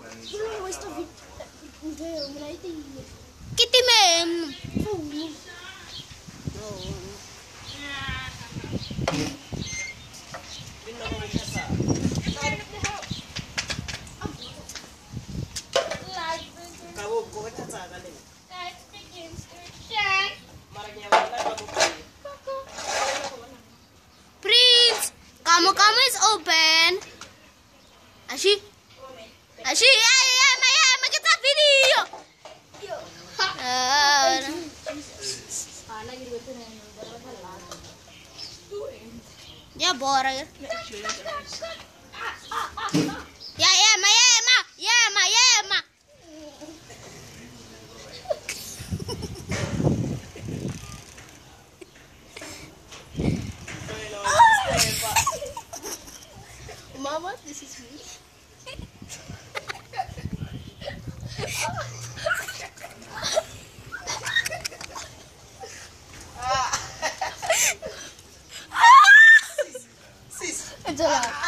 Kitty mem. Prince, kamu is open. Ashi, kita video. Ya bora ya. Ma. Mama, this is me. Sis.